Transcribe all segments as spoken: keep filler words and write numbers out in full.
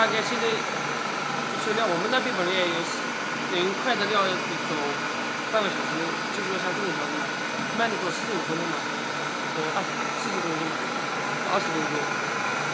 大概现在水量，我们那边本来也有零快的料要走半个小时，就是说像这种条件，慢的走四十五分钟嘛，呃，二十四十分钟嘛，二十分钟。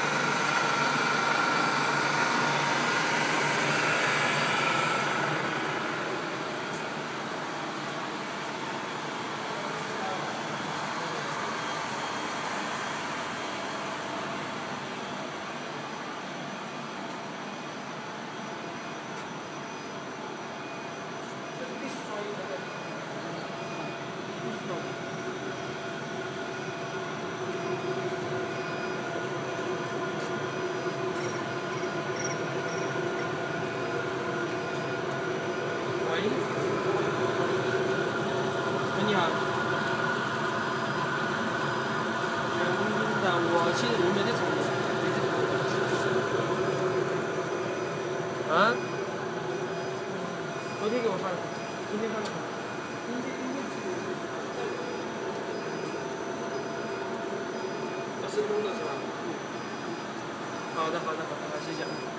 喂，喂，你好。嗯，的，我现在我没在厂里，没在厂里。啊？昨天给我发的，今天发的。今天应该是要施工的是吧？好的，好的，好的，好，谢谢。